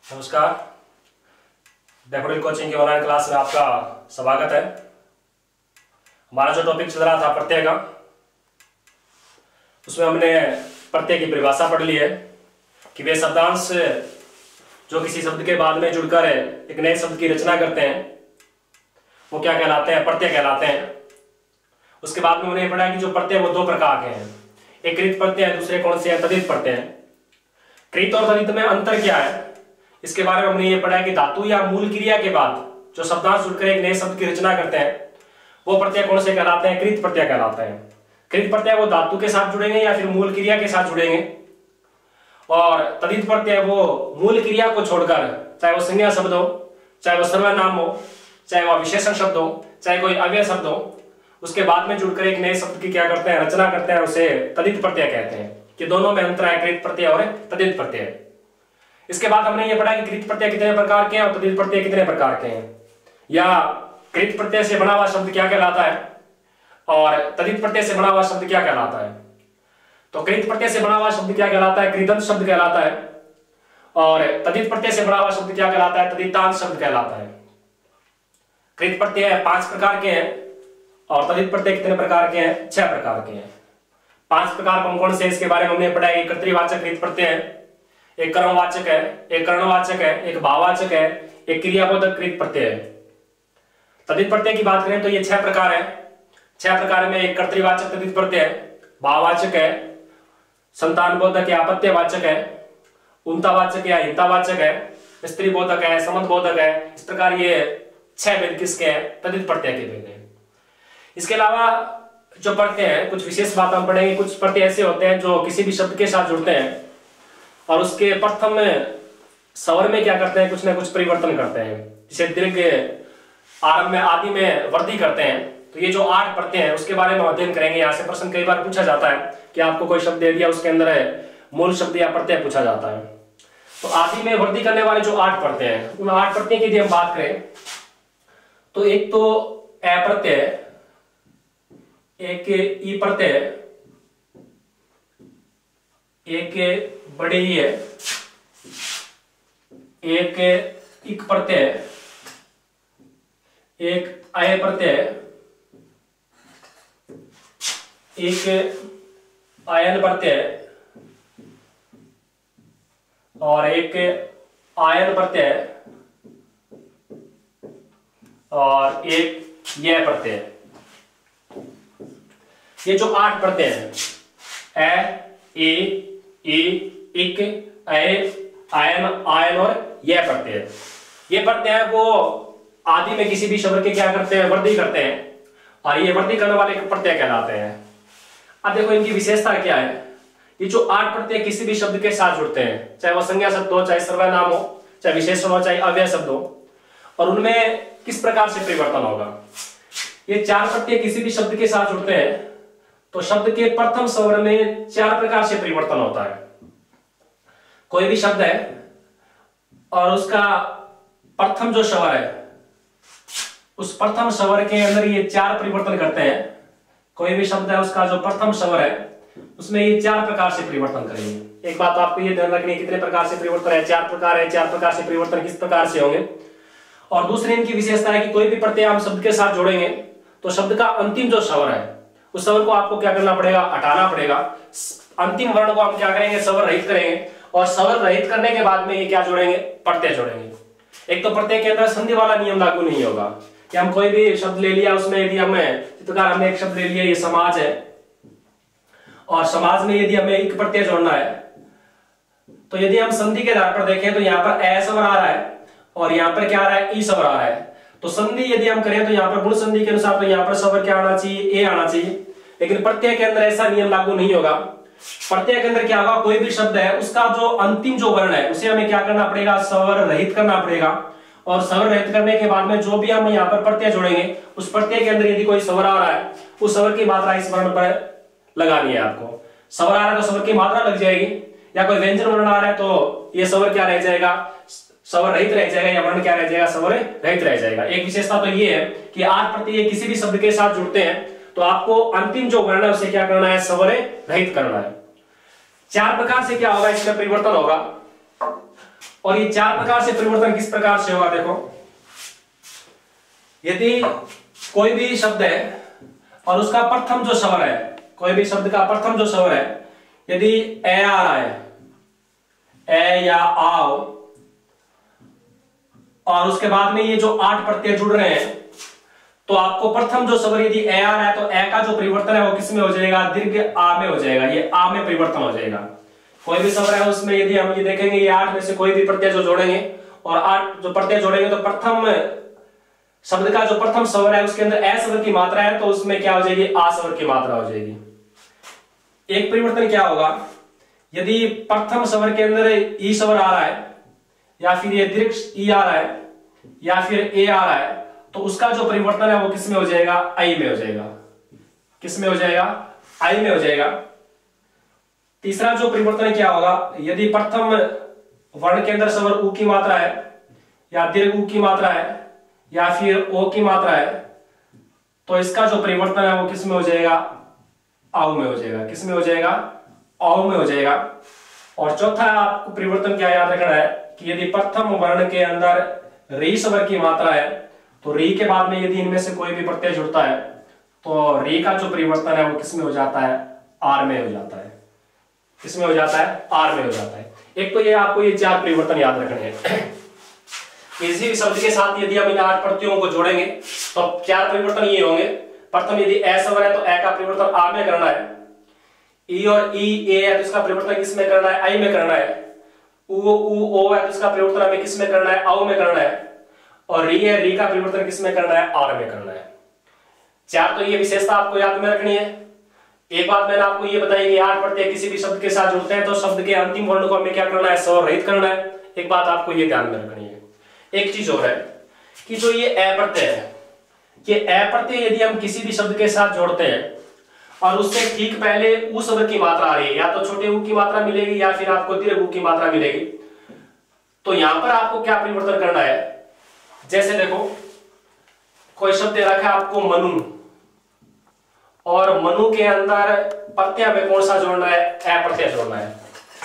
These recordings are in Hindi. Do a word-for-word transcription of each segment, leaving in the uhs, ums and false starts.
नमस्कार। डेफोडिल कोचिंग की ऑनलाइन क्लास में आपका स्वागत है। हमारा जो टॉपिक चल रहा था प्रत्यय का, उसमें हमने प्रत्यय की परिभाषा पढ़ ली है कि वे शब्दांश जो किसी शब्द के बाद में जुड़कर एक नए शब्द की रचना करते हैं वो क्या कहलाते हैं, प्रत्यय कहलाते हैं। उसके बाद में हमने पढ़ा कि जो प्रत्यय वो दो प्रकार के हैं, एक कृत प्रत्यय है, दूसरे कौन से हैं, तद्धित प्रत्यय है। कृत और तद्धित में अंतर क्या है, इसके बारे में हमने ये पढ़ा है कि धातु या मूल क्रिया के बाद जो शब्दांश जुड़कर एक नए शब्द की रचना करते हैं वो प्रत्यय कौन से कहलाते हैं, कृत प्रत्यय कहलाते हैं। कृत प्रत्यय वो धातु के साथ जुड़ेंगे या फिर मूल क्रिया के साथ जुड़ेंगे, और तद्धित प्रत्यय वो मूल क्रिया को छोड़कर, चाहे वो संज्ञा शब्द हो, चाहे वो सर्वनाम हो, चाहे वो विशेषण शब्द हो, चाहे कोई अव्यय शब्द हो, उसके बाद में जुड़कर एक नए शब्द की क्या करते हैं, रचना करते हैं, उसे तद्धित प्रत्यय कहते हैं। कि दोनों में अंतर है, कृत प्रत्यय और तद्धित प्रत्यय। इसके बाद हमने ये पढ़ा कि कृत प्रत्यय कितने प्रकार के हैं और तद्धित प्रत्यय कितने प्रकार के हैं, या कृत प्रत्यय से बना हुआ शब्द क्या कहलाता है और तद्धित प्रत्यय से बना हुआ शब्द क्या कहलाता है। तो कृत प्रत्यय से बना हुआ शब्द क्या कहलाता है, कृदंत शब्द कहलाता है, और तद्धित प्रत्यय से बना हुआ शब्द क्या कहलाता है, तद्धितांत शब्द कहलाता है। कृत प्रत्यय पांच प्रकार के हैं और तद्धित प्रत्यय कितने प्रकार के हैं, छह प्रकार के हैं। पांच प्रकार कौन कौन से, इसके बारे में हमने पढ़ा है। एक कर्तृवाचक कृत प्रत्यय है, एक कर्मवाचक है, एक कर्णवाचक है, एक भाववाचक है, एक क्रियाबोधक कृत प्रत्यय है। तद्धित प्रत्यय की बात करें तो ये छह प्रकार है। छह प्रकार में एक कर्तृवाचक तद्धित प्रत्यय है, भाववाचक है, संतानबोधक या अपत्यवाचक है, उन्तावाचक या हिंतावाचक है, स्त्रीबोधक है, समंतबोधक है। इस प्रकार ये छह भेद किसके हैं, तद्धित प्रत्यय के भेद हैं। इसके अलावा जो प्रत्यय है, कुछ विशेष बात हम पढ़ेंगे। कुछ प्रत्यय ऐसे होते हैं जो किसी भी शब्द के साथ जुड़ते हैं और उसके प्रथम में स्वर में क्या करते हैं, कुछ ना कुछ परिवर्तन करते हैं। जैसे दीर्घ, आरंभ में, आदि में वृद्धि करते हैं। तो ये जो आठ प्रत्यय हैं उसके बारे में अध्ययन करेंगे। यहाँ से प्रश्न कई बार पूछा जाता है कि आपको कोई शब्द दे दिया, उसके अंदर है मूल शब्द या प्रत्यय पूछा जाता है। तो आदि में वृद्धि करने वाले जो आठ प्रत्यय हैं, उन आठ प्रत्यय की यदि हम बात करें तो एक तो अ प्रत्यय, एक ई प्रत्यय, एक बड़े ही है, एक इक प्रत्यय, एक अय प्रत्यय, एक आयन प्रत्यय और एक आयन प्रत्यय और एक यह प्रत्यय। ये जो आठ प्रत्यय हैं, अ, ए, ई, इक, अय, आयन, आयन और यह प्रत्यय, ये प्रत्यय वो आदि में किसी भी शब्द के क्या करते हैं, वृद्धि करते हैं, और ये वृद्धि करने वाले प्रत्यय कहलाते हैं। अब देखो इनकी विशेषता क्या है। ये जो आठ प्रत्यय किसी भी शब्द के साथ जुड़ते हैं, चाहे वह संज्ञा शब्द हो, चाहे सर्वनाम हो, चाहे विशेषण हो, चाहे अव्यय शब्द हो, और उनमें किस प्रकार से परिवर्तन होगा। ये चार प्रत्यय किसी भी शब्द के साथ जुड़ते हैं तो शब्द के प्रथम स्वर में चार प्रकार से परिवर्तन होता है। कोई भी शब्द है और उसका प्रथम जो स्वर है, उस प्रथम स्वर के अंदर ये चार परिवर्तन करते हैं। कोई भी शब्द है, उसका जो प्रथम स्वर है उसमें ये चार प्रकार से परिवर्तन करेंगे। एक बात आपको ये ध्यान रखनी है, कितने प्रकार से परिवर्तन है, चार प्रकार है। चार प्रकार से परिवर्तन किस प्रकार से होंगे। और दूसरी इनकी विशेषता है कि कोई भी प्रत्यय हम शब्द के साथ जोड़ेंगे तो शब्द का अंतिम जो स्वर है उस स्वर को आपको क्या करना पड़ेगा, हटाना पड़ेगा। अंतिम वर्ण को हम क्या करेंगे, स्वर रहित करेंगे, और स्वर रहित करने के बाद में ये क्या जोड़ेंगे, प्रत्यय जोड़ेंगे। एक तो प्रत्यय के अंदर संधि वाला नियम लागू नहीं होगा कि हम कोई भी शब्द ले लिया, उसमें यदि हमें इस प्रकार हमने एक शब्द ले लिया, ये समाज है, और समाज में यदि हमें एक प्रत्यय जोड़ना है तो यदि हम संधि के आधार पर देखें तो यहाँ पर अ स्वर आ रहा है और यहाँ पर क्या आ रहा है, ई स्वर आ रहा है। तो संधि यदि हम करें तो यहाँ पर गुण संधि के अनुसार तो यहाँ पर स्वर क्या आना चाहिए, ए आना चाहिए। लेकिन प्रत्यय के अंदर ऐसा नियम लागू नहीं होगा। प्रत्यय के अंदर क्या होगा, कोई भी शब्द है उसका जो अंतिम जो वर्ण है उसे हमें क्या करना पड़ेगा, स्वर रहित करना पड़ेगा। और स्वर रहित करने के बाद में जो भी हम यहाँ पर प्रत्यय जोड़ेंगे उस प्रत्यय के अंदर यदि कोई स्वर आ रहा है उस स्वर की मात्रा इस वर्ण पर लगानी है आपको। स्वर आ रहा है तो स्वर की मात्रा लग जाएगी, या कोई व्यंजन वर्ण आ रहा है तो ये स्वर क्या रह जाएगा, स्वर रहित रह जाएगा, या वर्ण क्या रह जाएगा, स्वर रहित रह जाएगा। एक विशेषता तो ये है कि आठ प्रत्यय किसी भी शब्द के साथ जुड़ते हैं तो आपको अंतिम जो वर्ण है उसे क्या करना है, स्वर रहित करना है। चार प्रकार से क्या होगा, इसमें परिवर्तन होगा। और ये चार प्रकार से परिवर्तन किस प्रकार से होगा देखो, यदि कोई भी शब्द है और उसका प्रथम जो स्वर है, कोई भी शब्द का प्रथम जो स्वर है, यदि ए आ रहा है, ए या आओ, और उसके बाद में ये जो आठ प्रत्यय जुड़ रहे हैं, तो आपको प्रथम जो स्वर यदि ए आ रहा है तो ए का जो परिवर्तन है वो किस में हो जाएगा, दीर्घ आ में हो जाएगा, ये आ में परिवर्तन हो जाएगा। कोई भी स्वर है उसमें यदि हम ये देखेंगे ये आठ में से कोई भी प्रत्यय जो जोड़ेंगे और आठ जो प्रत्यय जोड़ेंगे तो प्रथम शब्द का जो प्रथम स्वर है उसके अंदर ए स्वर की मात्रा है तो उसमें क्या हो जाएगी, आ स्वर की मात्रा हो जाएगी। एक परिवर्तन क्या होगा, यदि प्रथम स्वर के अंदर ई स्वर आ रहा है या फिर ये दीर्घ ई आ रहा है या फिर ए आ रहा है तो उसका जो परिवर्तन है वो किस में हो जाएगा, आई में हो जाएगा। किस में हो जाएगा, आई में हो जाएगा। तीसरा जो परिवर्तन क्या होगा, यदि प्रथम वर्ण के अंदर स्वर उ की मात्रा है या दीर्घ उ की मात्रा है या फिर ओ की मात्रा है तो इसका जो परिवर्तन है वो किस में हो जाएगा, आउ में हो जाएगा। किस में हो जाएगा, आउ में हो जाएगा। और चौथा आपको परिवर्तन क्या याद रखना है कि यदि प्रथम वर्ण के अंदर री स्वर की मात्रा है तो री के बाद में यदि इनमें से कोई भी प्रत्यय जुड़ता है तो री का जो परिवर्तन है वो किस में हो जाता है, आर में हो जाता है। किस में हो जाता है, आर में हो जाता है। एक तो ये आपको ये चार परिवर्तन याद रखने हैं। किसी भी शब्द के साथ यदि हम इन आठ प्रत्ययों को जोड़ेंगे तो चार परिवर्तन ये होंगे। प्रथम यदि ए स्वर है तो ए का परिवर्तन आ में करना है, ई और ई ए है तो इसका परिवर्तन किस में करना है, आई में करना है, उ उ ओ है तो इसका परिवर्तन हमें किस में करना है, आउ में करना है, और री है, री का परिवर्तन किस में करना है, आर में करना है। चार तो ये विशेषता आपको याद में रखनी है। एक बात मैंने आपको ये बताई कि आठ प्रत्यय किसी भी शब्द के साथ जुड़ते हैं तो शब्द के अंतिम वर्ण को हमें क्या करना है, स्वर रहित करना है। एक बात आपको ये ध्यान में रखनी है। एक चीज और है कि जो ये ए प्रत्यय है, ये ए प्रत्यय यदि हम किसी भी शब्द के साथ जोड़ते हैं और उससे ठीक पहले उ स्वर की मात्रा आ रही है, या तो छोटे उ की मात्रा मिलेगी या फिर आपको दीर्घ उ की मात्रा मिलेगी, तो यहां पर आपको क्या परिवर्तन करना है। जैसे देखो कोई शब्द दे रखा है आपको मनु, और मनु के अंदर प्रत्यय में कौन सा जोड़ना है, ए प्रत्यय जोड़ना है।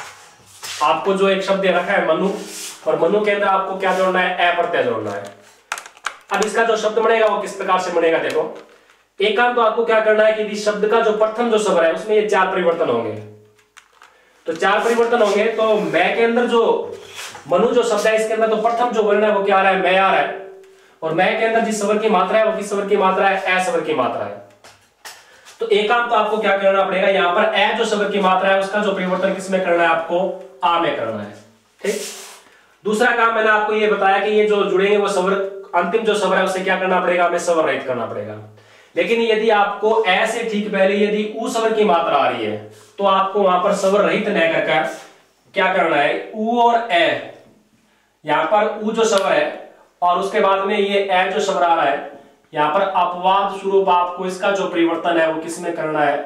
आपको जो एक शब्द दे रखा है मनु, और मनु के अंदर आपको क्या जोड़ना है, ए प्रत्यय जोड़ना है। अब इसका जो शब्द बनेगा वो किस प्रकार से बनेगा देखो। एक काम तो आपको क्या करना है कि इस शब्द का जो प्रथम जो स्वर है उसमें ये चार परिवर्तन होंगे। तो चार परिवर्तन होंगे तो मैं के अंदर जो मनु जो शब्द है इसके अंदर तो प्रथम जो वर्ण है वो क्या आ रहा है, मैं आ रहा है, और मैं के अंदर जिस स्वर की मात्रा है वो किस स्वर की मात्रा है, ए स्वर की मात्रा है। तो एक काम तो आपको क्या करना पड़ेगा, यहां पर ए जो स्वर की मात्रा है उसका जो परिवर्तन किस में करना है, आपको आ में करना है। ठीक। दूसरा काम मैंने आपको ये बताया कि ये जो जुड़ेंगे वो स्वर अंतिम जो स्वर है उसे क्या करना पड़ेगा, हमें स्वर रहित करना पड़ेगा। लेकिन यदि आपको ए से ठीक पहले यदि उ स्वर की मात्रा आ रही है तो आपको वहां पर स्वर रहित न करके क्या करना है, उ और ए, यहां पर उ जो स्वर है और उसके बाद में ये ए जो स्वर आ रहा है, यहां पर अपवाद स्वरूप आपको इसका जो परिवर्तन है वो किस में करना है,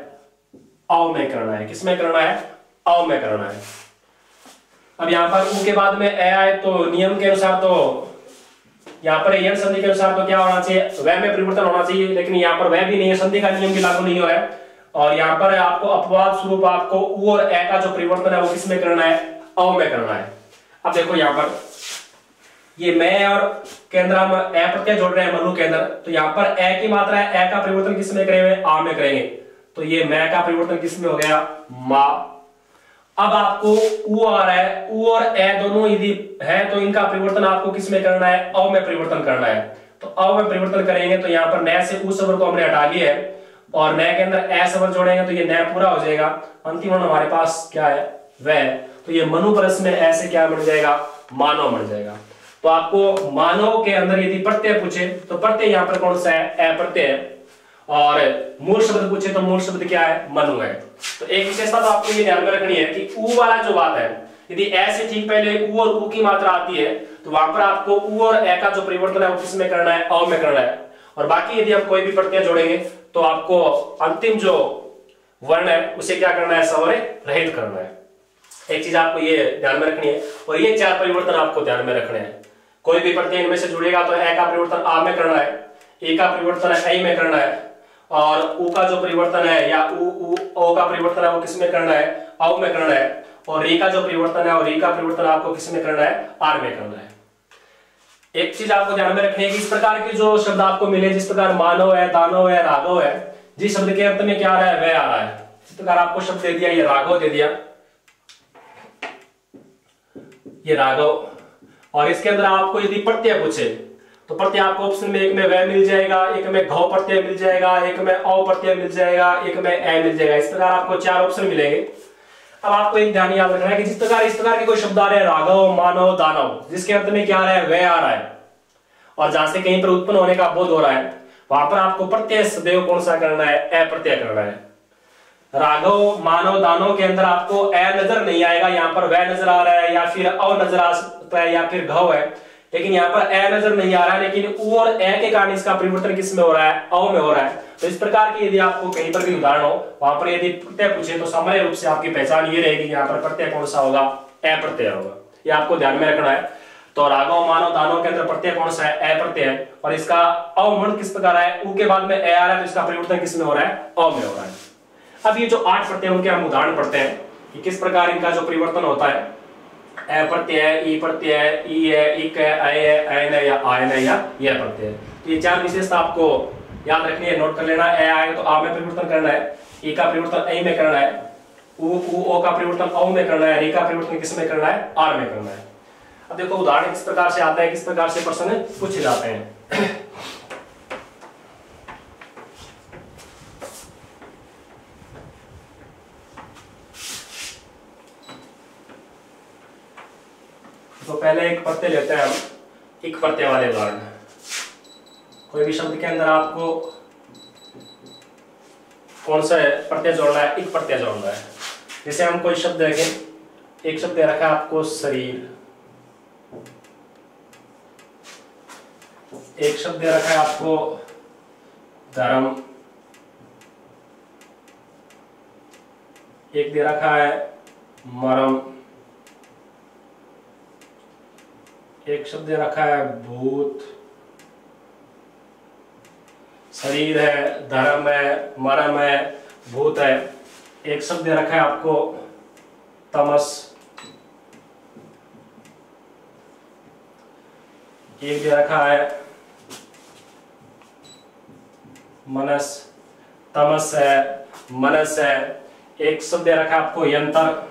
औ में करना है। किस में करना है, औ में करना है। अब यहां पर उ के बाद में ए आए तो नियम के अनुसार तो यहां पर यण संधि के अनुसार तो क्या होना चाहिए, वह में परिवर्तन होना चाहिए, लेकिन यहां पर वह भी नहीं है, संधि का नियम भी लागू नहीं हो रहा है। और यहां पर आपको अपवाद स्वरूप आपको उ और ए का जो परिवर्तन है वो किस में करना है, औ में करना है। अब देखो यहां पर ये मैं और के अंदर हम ए प्रत्यय जोड़ रहे हैं मनु के अंदर, तो यहां पर ए की मात्रा है, ए का परिवर्तन किस में करेंगे, आ में करेंगे, तो ये मैं का परिवर्तन किस में हो गया, मा। अब आपको उ आ रहा है, उ और ए दोनों यदि है तो इनका परिवर्तन आपको किस में करना है, औ में परिवर्तन करना है। तो औ में परिवर्तन करेंगे तो यहाँ पर नए से उ स्वर को हमने हटा लिया है और नए के अंदर ए स्वर जोड़ेंगे तो ये नया पूरा हो जाएगा। अंतिम वर्ण हमारे पास क्या है, वह, तो ये मनु परस में ऐसे क्या बन जाएगा, मानव बन जाएगा। तो आपको मानव के अंदर यदि प्रत्यय पूछे तो प्रत्यय यहाँ पर कौन सा है, ए प्रत्यय है, और मूल शब्द पूछे तो मूल शब्द क्या है, मनु है। तो एक विशेषता तो आपको ये ध्यान में रखनी है कि उ वाला जो बात है, यदि ए से ठीक पहले उ और उ की मात्रा आती है तो वहां पर आपको उ और ए का जो परिवर्तन है वो किस में करना है, औ में करना है। और बाकी यदि आप कोई भी प्रत्यय जोड़ेंगे तो आपको अंतिम जो वर्ण है उसे क्या करना है, स्वर रहित करना है। एक चीज आपको ये ध्यान में रखनी है, और ये चार परिवर्तन आपको ध्यान में रखने हैं। कोई भी प्रत्यय इनमें से जुड़ेगा तो ए का परिवर्तन आ में करना है, ए का परिवर्तन है ए में करना है, और उ का जो परिवर्तन है या उ उ ओ का परिवर्तन है वो किस में करना है, औ में करना है, और री का जो परिवर्तन है और री का परिवर्तन आपको किस में करना है, आर में करना है। एक चीज आपको ध्यान में रखनी है कि इस प्रकार के जो शब्द आपको मिले, जिस प्रकार मानव है, दानव है, राघव है, जिस शब्द के अंत में क्या आ रहा है वह आ रहा है। इस प्रकार आपको शब्द दे दिया, ये राघव दे दिया, ये राघव, और इसके अंदर आपको यदि प्रत्यय पूछे तो प्रत्यय आपको ऑप्शन में एक में वह मिल जाएगा, एक में घ प्रत्यय मिल जाएगा, एक में औ प्रत्यय मिल जाएगा, एक में ए मिल जाएगा। इस प्रकार आपको चार ऑप्शन मिलेंगे। अब आपको एक ध्यान याद रखना है कि जिस प्रकार इस प्रकार के कोई शब्द आ रहे हैं, राघव, मानव, दानव, जिसके अंत में क्या आ रहा है वह आ रहा है, और जहां से कहीं पर उत्पन्न होने का बोध हो रहा है, वहां पर आपको प्रत्यय सदैव कौन सा करना है, ए प्रत्यय करना है। राघव, मानव, दानव के अंदर आपको ए नजर नहीं आएगा, यहाँ पर वह नजर आ रहा है, या फिर अ नजर आ सकता है, या फिर घव है, लेकिन यहाँ पर ए नजर नहीं आ रहा है, लेकिन उ और ए के कारण इसका परिवर्तन किस में हो रहा है, अ में हो रहा है। तो इस प्रकार की यदि आपको कहीं पर भी उदाहरण हो, वहां पर यदि प्रत्यय पूछे तो सामान्य रूप से आपकी पहचान ये रहेगी, यहाँ पर प्रत्यय कौन सा होगा, ए प्रत्यय होगा। ये आपको ध्यान में रखना है। तो राघव, मानव, दानव के अंदर प्रत्यय कौन सा है, ए प्रत्यय है, और इसका अवमण किस प्रकार है, उ के बाद में ए आ रहा है, तो इसका परिवर्तन किस में हो रहा है, अ में हो रहा है। अब ये जो आठ प्रत्यय उनके हम उदाहरण पढ़ते हैं कि किस प्रकार इनका जो परिवर्तन होता है। ए प्रत्यय, ई प्रत्यय, ई है, इक है, अय है, ऐन है, या आयन है, या यह प्रत्यय। तो ये चार विशेषता आपको याद रखनी है, नोट कर लेना। ए आएगा तो आ में परिवर्तन करना है, ई का परिवर्तन ऐ में करना है, उ उ ओ का परिवर्तन औ में करना है, री का परिवर्तन किस में करना है, आर में करना है। अब देखो उदाहरण किस प्रकार से आता है, किस प्रकार से प्रश्न पूछे जाते हैं। तो पहले एक प्रत्यय लेते हैं हम, एक प्रत्यय वाले उदाहरण। कोई भी शब्द के अंदर आपको कौन सा प्रत्यय जोड़ना है, एक प्रत्यय जोड़ना है। जैसे हम कोई शब्द देखें, एक शब्द दे रखा है आपको शरीर, एक शब्द दे रखा है आपको धर्म, एक दे रखा है मरम, एक शब्द दे रखा है भूत, शरीर है, धर्म है, मरम है, भूत है। एक शब्द दे रखा है आपको तमस, एक दे रखा है मनस, तमस है, मनस है। एक शब्द दे रखा है आपको यंत्र,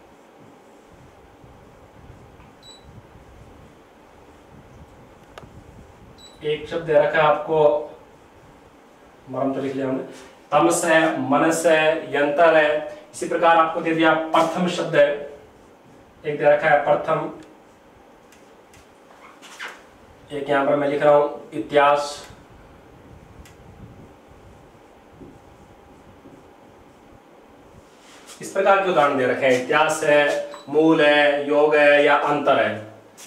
एक शब्द दे रखा है आपको, मरम तो लिख लिया हमने, तमस है, मनस है, यंत्र है। इसी प्रकार आपको दे दिया प्रथम शब्द है, एक दे रखा है प्रथम, एक यहां पर मैं लिख रहा हूं इतिहास, इस प्रकार के उदाहरण दे रखे हैं। इतिहास है, मूल है, योग है, या अंतर है।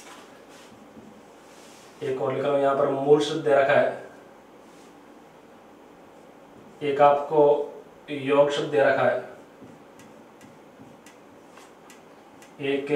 एक और लिख रहा हूं यहां पर मूल शब्द दे रखा है, एक आपको योग शब्द दे रखा है, एक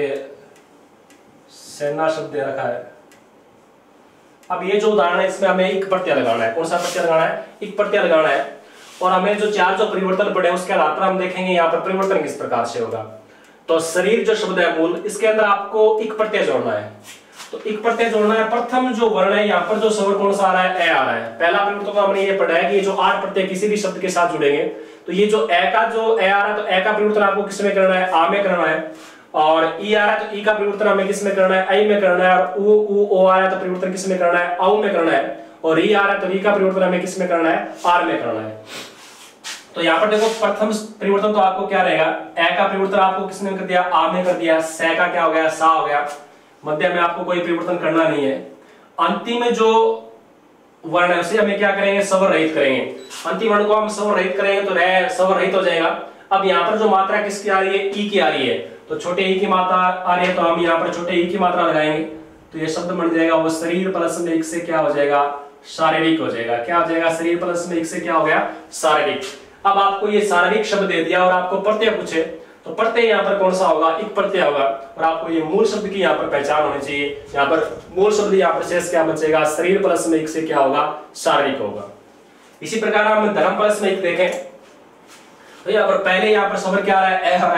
सेना शब्द दे रखा है। अब ये जो उदाहरण है इसमें हमें एक प्रत्यय लगाना है। कौन सा प्रत्यय लगाना है, एक प्रत्यय लगाना है। और हमें जो चार जो परिवर्तन पड़े उसके आधार पर हम देखेंगे यहाँ पर परिवर्तन किस प्रकार से होगा। तो शरीर जो शब्द है मूल, इसके अंदर आपको एक प्रत्यय जोड़ना है। तो एक प्रत्यय जोड़ना है। प्रथम जो वर्ण है यहाँ पर जो स्वर कौन सा आ रहा है, ए आ रहा है। पहला परिवर्तन तो हमने ये पढ़ा है कि ये जो आठ प्रत्यय किसी भी शब्द के साथ जुड़ेंगे तो ये जो ए का जो ए आ रहा है तो ए का परिवर्तन आपको किस में करना है, आ में करना है। और ई आ रहा है तो ई का परिवर्तन हमें किस में करना है, आई में करना है। और उ उ ओ आ रहा है तो परिवर्तन किस में करना है, औ में करना है। और री आ रहा है तो री का परिवर्तन हमें किस में करना है, आर में करना है। तो यहाँ पर देखो प्रथम परिवर्तन तो आपको क्या रहेगा, ए का परिवर्तन आपको किसने कर दिया, आ में कर दिया। से का क्या हो गया, सा हो गया। मध्य में आपको कोई परिवर्तन करना नहीं है। अंतिम में जो वर्ण है उसे हमें क्या करेंगे, स्वर रहित करेंगे। अंतिम वर्ण को हम स्वर रहित करेंगे तो रह स्वर रहित हो जाएगा। अब यहाँ पर जो मात्रा किसकी आ रही है, ई की आ रही है। तो छोटे ई की मात्रा आ रही है तो हम यहाँ पर छोटे ई की मात्रा लगाएंगे तो ये शब्द बन जाएगा वो शरीर प्लस में एक से क्या हो जाएगा, शारीरिक हो जाएगा। क्या हो जाएगा, शरीर प्लस में एक से क्या हो गया, शारीरिक। अब आपको ये शारीरिक शब्द दे दिया और आपको प्रत्यय पूछे तो प्रत्यय यहाँ पर कौन सा होगा, एक प्रत्यय होगा। और आपको ये मूल शब्द की यहाँ पर पहचान होनी चाहिए। यहाँ पर मूल शब्द यहाँ पर शेष क्या बचेगा, शरीर प्लस में एक से क्या होगा, शारीरिक होगा। इसी प्रकार हम धर्म प्लस में एक देखें तो यहाँ पर पहले यहाँ पर स्वर क्या आ रहा है, ए आ रहा है।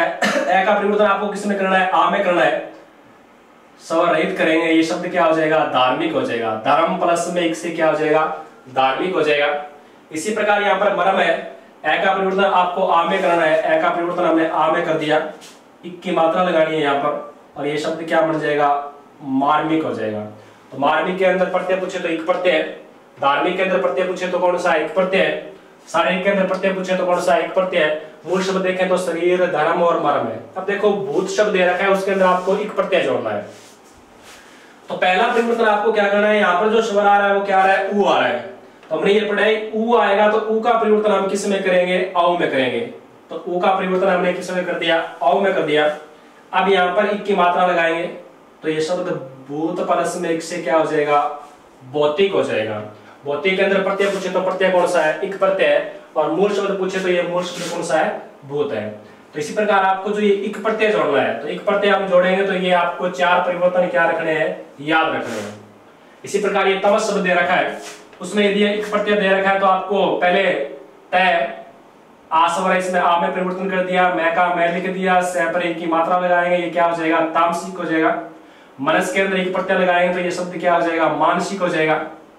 ए का परिवर्तन आपको किस में करना है, आ में करना है, स्वर रहित करेंगे, ये शब्द क्या हो जाएगा, धार्मिक हो जाएगा। धर्म प्लस में एक से क्या हो जाएगा, धार्मिक हो जाएगा। इसी प्रकार यहाँ पर मरम है, ए का परिवर्तन आपको आ में करना है, ए का परिवर्तन हमने आ में कर दिया, इक की मात्रा लगानी है यहाँ पर, और ये शब्द क्या बन जाएगा, मार्मिक हो जाएगा। तो मार्मिक के अंदर प्रत्यय पूछे तो इक प्रत्यय है, धार्मिक के अंदर प्रत्यय पूछे तो कौन सा, एक प्रत्यय है, शारीरिक के अंदर प्रत्यय पूछे तो कौन सा, एक प्रत्यय है। मूल शब्द देखें तो शरीर, धर्म और मर्म है। अब देखो भूत शब्द दे रखा है, उसके अंदर आपको एक प्रत्यय जोड़ना है। तो पहला परिवर्तन आपको क्या करना है, यहाँ पर जो स्वर आ रहा है वो क्या आ रहा है, ऊ आ रहा है। तो हमने ये पढ़ा है ऊ आएगा तो ऊ का परिवर्तन हम किस में करेंगे, औ में करेंगे। तो ऊ का परिवर्तन हमने किस में कर दिया, औ में कर दिया। अब यहाँ पर इक की मात्रा लगाएंगे तो ये शब्द भूत प्लस में एक से क्या हो जाएगा, भौतिक हो जाएगा। भौतिक के अंदर प्रत्यय पूछे तो प्रत्यय कौन सा है, इक प्रत्यय है, और मूल शब्द पूछे तो ये मूल शब्द कौन सा है, भूत है। तो इसी प्रकार आपको जो ये इक प्रत्यय जोड़ना है, तो इक प्रत्यय हम जोड़ेंगे तो ये आपको चार परिवर्तन क्या रखने हैं, याद रखने हैं। इसी प्रकार ये तमस शब्द दे रखा है, उसमें यदि इक प्रत्यय दे रखा है तो आपको पहले तय आ स्वर इसमें आ में परिवर्तन कर दिया, मैं का मैं लिख दिया, सह पर एक की मात्रा लगाएंगे, ये क्या हो जाएगा, तामसिक हो जाएगा। मनस के अंदर एक प्रत्यय लगाएंगे तो ये शब्द क्या हो जाएगा, मानसिक हो जाएगा।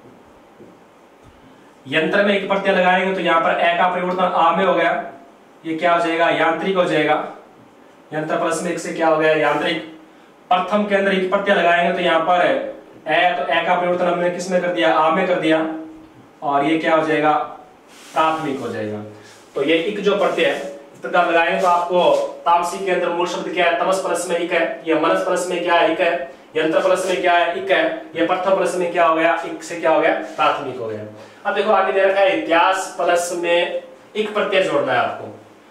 यंत्र में एक प्रत्यय लगाएंगे तो यहाँ पर ए का परिवर्तन आ में हो गया, ये क्या हो जाएगा, यांत्रिक हो जाएगा। यंत्र प्लस में एक से क्या हो गया, यांत्रिक। प्रथम के अंदर एक प्रत्यय लगाएंगे तो यहाँ पर ए, तो ए का परिवर्तन हमने किस में कर दिया, आ में कर दिया, और ये क्या हो जाएगा, प्राथमिक हो जाएगा। तो ये इक जो प्रत्यय है इस प्रकार लगाएंगे तो आपको तामसिक के अंदर मूल शब्द क्या है, तमस प्लस में इक है, ये मनस प्लस में क्या है, इक है, यंत्र प्लस में क्या है, इक है, ये प्रथम प्लस में क्या हो गया, इक से क्या हो गया, प्राथमिक हो गया। अब देखो आगे दे रखा है इत्यास प्लस में इक प्रत्यय जोड़ना है आपको।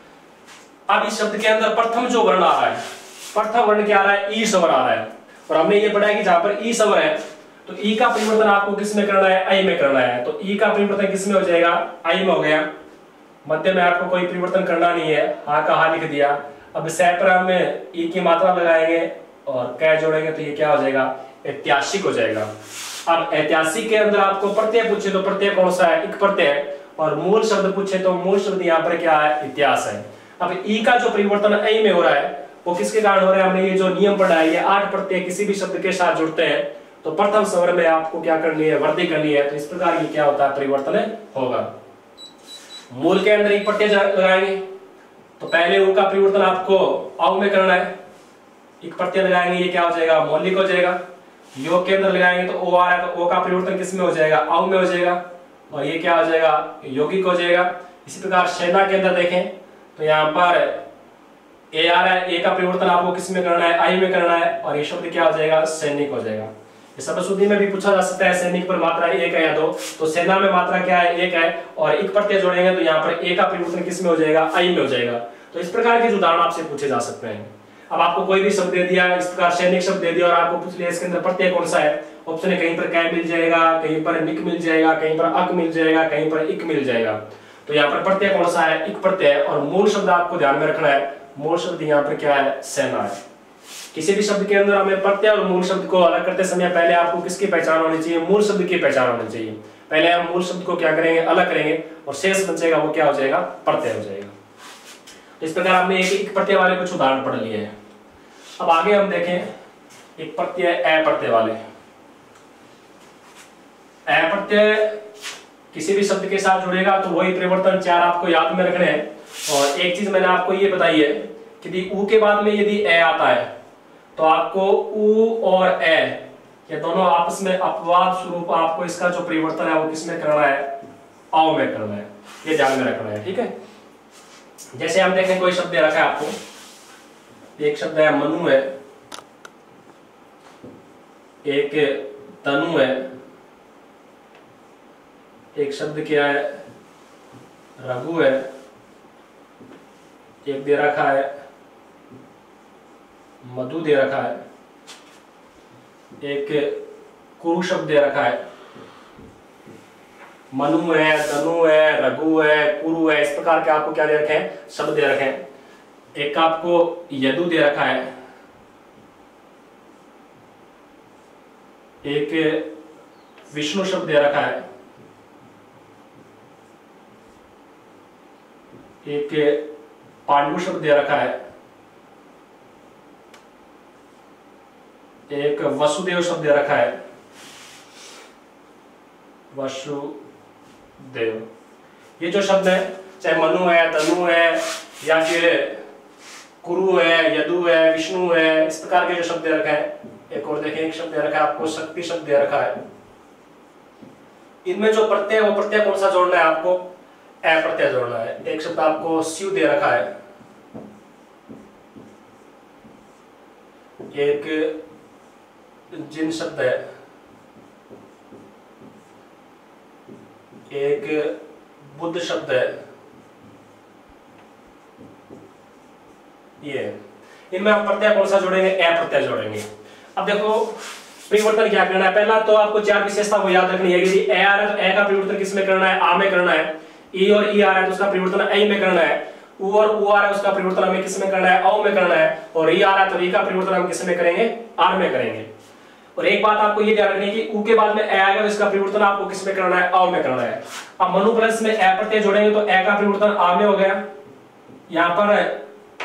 अब इस शब्द के अंदर प्रथम जो वर्ण आ रहा है, प्रथम वर्ण क्या आ रहा है, ई स्वर आ रहा है, और हमने ये पढ़ा है कि जहां पर ई स्वर है तो ई का परिवर्तन आपको किस में करना है, आई में करना है। तो ई का परिवर्तन किस में हो जाएगा, आई में हो गया। मध्य में आपको कोई परिवर्तन करना नहीं है, हा का हा लिख दिया। अब सह पर हम ई की मात्रा लगाएंगे और कै जोड़ेंगे तो ये क्या हो जाएगा, ऐतिहासिक हो जाएगा। अब ऐतिहासिक के अंदर आपको प्रत्यय पूछे तो प्रत्यय कौन सा है, इक प्रत्यय है, और मूल शब्द पूछे तो मूल शब्द यहाँ पर क्या है, इतिहास है। अब ई का जो परिवर्तन ऐ में हो रहा है वो किसके कारण हो रहा है, हमने ये जो नियम पढ़ा है, ये आठ प्रत्यय किसी भी शब्द के साथ जुड़ते हैं तो प्रथम स्वर में आपको क्या करनी है, वृद्धि करनी है। तो इस प्रकार ये क्या होता है, परिवर्तन होगा। मूल के अंदर एक प्रत्यय लगाएंगे तो पहले ऊ का परिवर्तन आपको औ में करना है, एक प्रत्यय लगाएंगे ये क्या हो जाएगा, मौलिक हो जाएगा। योग के अंदर लगाएंगे तो ओ आ रहा है तो ओ का परिवर्तन किस में हो जाएगा, औ में हो जाएगा, और ये क्या हो जाएगा, यौगिक हो जाएगा। इसी प्रकार सेना के अंदर देखें तो यहाँ पर ए आ रहा है, ए का परिवर्तन आपको किस में करना है, आई में करना है, और ये शब्द क्या हो जाएगा, सैनिक हो जाएगा। ये शब्दशुद्धि में भी पूछा जा सकता है, सैनिक पर मात्रा एक है या दो, तो सेना में मात्रा क्या है, एक है, और एक प्रत्यय जोड़ेंगे तो यहाँ पर ए का परिवर्तन किस में हो जाएगा, आई में हो जाएगा। तो इस प्रकार के उदाहरण आपसे पूछे जा सकते हैं। अब आपको कोई भी शब्द दे दिया, इस प्रकार सैनिक शब्द दे दिया और आपको पूछ लिया इसके अंदर प्रत्यय कौन सा है, ऑप्शन है कहीं पर कै मिल जाएगा, कहीं पर निक मिल जाएगा, कहीं पर अक मिल जाएगा, कहीं पर इक मिल जाएगा। तो यहाँ पर प्रत्यय कौन सा है, इक प्रत्यय, और मूल शब्द आपको ध्यान में रखना है, मूल शब्द यहाँ पर क्या है, सेना है। किसी भी शब्द के अंदर हमें प्रत्यय और मूल शब्द को अलग करते समय पहले आपको किसकी पहचान होनी चाहिए, मूल शब्द की पहचान होनी चाहिए। पहले हम मूल शब्द को क्या करेंगे, अलग करेंगे, और शेष बचेगा वो क्या हो जाएगा, प्रत्यय हो जाएगा। तो इस प्रकार हमने एक एक प्रत्यय वाले कुछ उदाहरण पढ़ लिए हैं। अब आगे हम देखें एक प्रत्यय ए प्रत्यय वाले। ए प्रत्यय किसी भी शब्द के साथ जुड़ेगा तो वही परिवर्तन चार आपको याद में रखने हैं। और एक चीज मैंने आपको ये बताई है कि ऊ के बाद में यदि ए आता है तो आपको ऊ और ए ये दोनों आपस में अपवाद स्वरूप आपको इसका जो परिवर्तन है वो किसमें करना है, औ में करना है, ये ध्यान में रखना है। ठीक है, जैसे हम देखें कोई शब्द दे रखा है आपको, एक शब्द है मनु है, एक तनु है, एक शब्द क्या है, रघु है, एक दे रखा है मधु दे रखा है, एक कुरु शब्द दे रखा है। मनु है, तनु है, रघु है, कुरु है, इस प्रकार के आपको क्या दे रखे हैं, शब्द दे रखे हैं। एक आपको यदु दे रखा है, एक विष्णु शब्द दे रखा है, एक पांडु शब्द दे रखा है, एक वसुदेव शब्द दे रखा है, वसुदेव। ये जो शब्द है, चाहे मनु है, तनु है, या फिर कुरु है, यदु है, विष्णु है, इस प्रकार के जो शब्द दे रखा है। एक और देखें, एक शब्द दे रखा है आपको शक्ति शब्द दे रखा है। इनमें जो प्रत्यय वो प्रत्यय कौन सा जोड़ना है आपको? ए प्रत्यय जोड़ना है। एक शब्द आपको शिव दे रखा है, एक जिन शब्द है, एक बुद्ध शब्द है। ये इनमें आप प्रत्यय कौन सा जोड़ेंगे? ए प्रत्यय जोड़ेंगे। अब देखो परिवर्तन क्या करना है। पहला तो आपको चार विशेषता वो याद रखनी है। यदि ए आ रहा है तो ए का परिवर्तन किस में करना है? आ में करना है। ई और ई आ रहा है तो उसका परिवर्तन ऐ में करना है। उ और उ आ रहा है उसका परिवर्तन हमें किस में करना है? औ में करना है। और री आ रहा है तो री का परिवर्तन हम किस में करेंगे? आर में करेंगे। और एक बात आपको ये ध्यान रखनी है कि उ के बाद में ए आएगा तो इसका परिवर्तन आपको किस में करना है? औ में करना है। अब मनु प्लस में ए प्रत्यय जोड़ेंगे तो ए का परिवर्तन आ में हो गया। यहाँ पर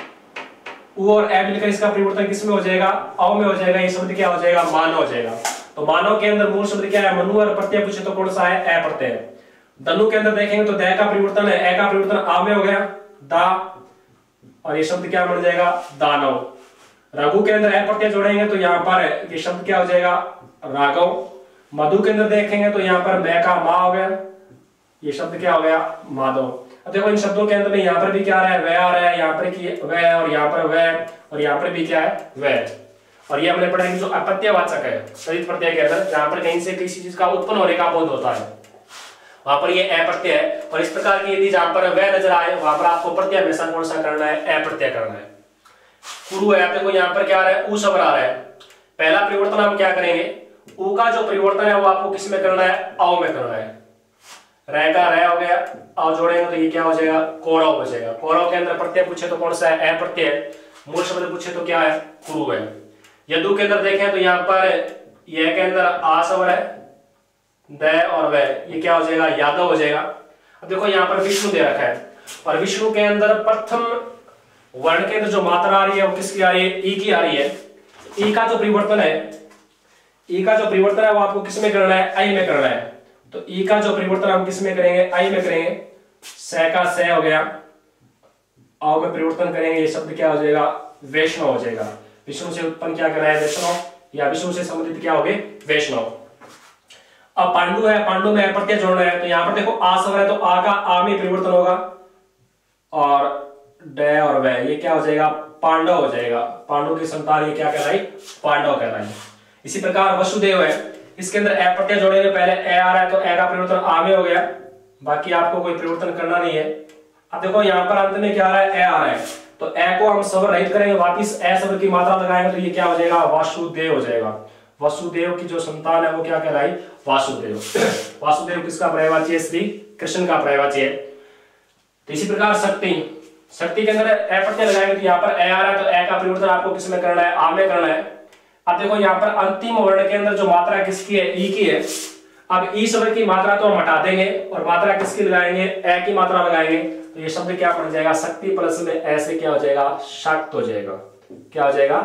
उ और ए मिलकर इसका परिवर्तन किस में हो जाएगा? औ में हो जाएगा। ये शब्द क्या हो जाएगा? मानव हो जाएगा। तो मानव के अंदर मूल शब्द क्या है? मनु। और प्रत्यय पूछे तो कौन सा है? ए प्रत्यय। दनु के अंदर देखेंगे तो दे का परिवर्तन है, ए का परिवर्तन आ में हो गया, दा। और ये शब्द क्या बन जाएगा? दानव। रघु के अंदर ए प्रत्यय जोड़ेंगे तो यहाँ पर ये शब्द क्या हो जाएगा? राघव। मधु के अंदर देखेंगे तो यहाँ पर मैं का माँ हो गया, ये शब्द क्या हो गया? माधव। अब देखो इन शब्दों के अंदर में यहाँ पर भी क्या आ रहा है? वह आ रहा है, यहाँ पर की वह, और यहाँ पर वह, और यहाँ पर भी क्या है? वह। और ये हमने पढ़ा है कि जो अपत्यवाचक है सहित प्रत्यय के अंदर, जहां पर कहीं से किसी चीज का उत्पन्न होने का बोध होता है, वहां पर ये ए प्रत्यय है। और इस प्रकार की यदि जहां पर वह नजर आए वहां पर आपको प्रत्यय हमेशा कौन सा करना है? ए प्रत्यय करना है। कुरु है, देखो यहाँ पर क्या आ रहा है? उ शब्द आ रहा है। पहला परिवर्तन हम क्या करेंगे? उ का जो परिवर्तन है वो आपको किस में करना है? औ में करना है। रह का रह हो गया, औ जोड़ेंगे तो ये क्या हो जाएगा? कौरव हो जाएगा। कौरव के अंदर प्रत्यय पूछे तो कौन सा है? ए प्रत्यय। मूल शब्द पूछे तो क्या है? कुरु है। यदु के अंदर देखें तो यहाँ पर यह के अंदर आ शब्द है, द और वह, ये क्या हो जाएगा? यादव हो जाएगा। अब देखो यहाँ पर विष्णु दे रखा है, और विष्णु के अंदर प्रथम वर्ण के अंदर जो मात्रा आ रही है वो किसकी आ रही है? ई की आ रही है। ई का जो परिवर्तन है, ई का जो परिवर्तन है वो आपको किस में करना है? आई में करना है। तो ई का जो परिवर्तन हम किस में करेंगे? आई में करेंगे। स का स हो गया, औ में परिवर्तन करेंगे, ये शब्द क्या हो जाएगा? वैष्णव हो जाएगा। विष्णु से उत्पन्न क्या कर रहा है? वैष्णव, या विष्णु से संबंधित क्या हो गए? वैष्णव। अब पांडु है, पांडु में प्रत्यय जोड़ना है तो यहाँ पर देखो आ शब्द है तो आ का आ में परिवर्तन होगा, और ड और वह, ये क्या हो जाएगा? पांडव हो जाएगा। पांडव की संतान ये क्या कहलाई? पांडव कहलाई। इसी प्रकार वसुदेव है, इसके अंदर ए प्रत्यय जोड़ेंगे। पहले ए आ रहा है तो ए का परिवर्तन आ में हो गया, बाकी आपको कोई परिवर्तन करना नहीं है। अब देखो यहाँ पर अंत में क्या आ रहा है? ए आ रहा है, तो ए को हम शब्द रहित करेंगे, वापिस ए शब्द की मात्रा लगाएंगे तो ये क्या हो जाएगा? वासुदेव हो जाएगा। वसुदेव की जो संतान है वो क्या कहलाई? वासुदेव। वासुदेव किसका पर्यायवाची है? श्री कृष्ण का पर्यायवाची है। तो इसी प्रकार शक्ति, शक्ति के अंदर ए प्रत्यय लगाएंगे तो यहाँ पर ए आ रहा है तो ए का परिवर्तन आपको किस में करना है? आ में करना है। अब देखो यहाँ पर अंतिम वर्ण के अंदर जो मात्रा किसकी है? ई की है। अब ई शब्द की मात्रा तो हम हटा देंगे और मात्रा किसकी लगाएंगे? ए की मात्रा लगाएंगे, तो ये शब्द क्या बन जाएगा? शक्ति प्लस में ऐसे क्या हो जाएगा? शक्त हो जाएगा। क्या हो जाएगा?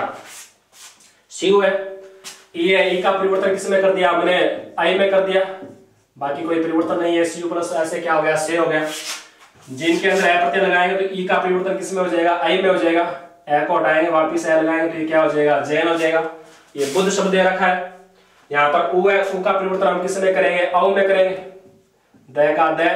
शक्त। शिव है, ई है, ई का परिवर्तन किस में कर दिया हमने? आई में कर दिया, बाकी कोई परिवर्तन नहीं है। शिव प्लस ऐसे क्या हो गया? से हो गया। जिनके अंदर ए प्रत्यय लगाएंगे तो ई का परिवर्तन किस में हो जाएगा? आई में हो जाएगा। ए को हटाएंगे, वापिस ए लगाएंगे तो ये क्या हो जाएगा? जैन हो जाएगा। ये बुद्ध शब्द दे रखा है, यहाँ पर उ है, उ का परिवर्तन हम किस में करेंगे? औ में करेंगे। द का द,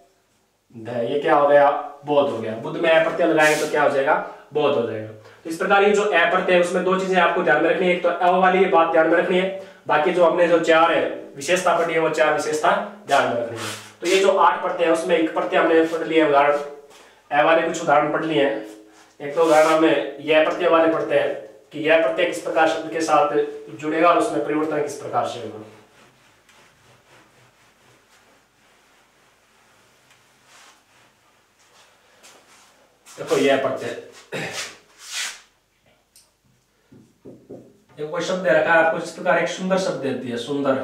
द, ये क्या हो गया? बोध हो गया। बुद्ध में ए प्रत्यय लगाएंगे तो क्या हो जाएगा? बोध हो जाएगा। तो इस प्रकार ये जो ए प्रत्यय है उसमें दो चीजें आपको ध्यान में रखनी है। एक तो अ वाली बात ध्यान में रखनी है, बाकी जो हमने जो चार है विशेषता पढ़ी है वो चार विशेषता ध्यान में रखनी है। तो ये जो आठ प्रत्यय है उसमें एक प्रत्यय हमने पढ़ लिया उदाहरण, ए वाले कुछ उदाहरण पढ़ लिए हैं। एक तो उदाहरण हमें यह प्रत्यय वाले पढ़ते हैं कि यह प्रत्यय किस प्रकार शब्द के साथ जुड़ेगा और उसमें परिवर्तन किस प्रकार से होगा। देखो यह प्रत्यय, एक कोई शब्द दे रखा है आपको इस प्रकार, एक सुंदर शब्द दे दिया सुंदर,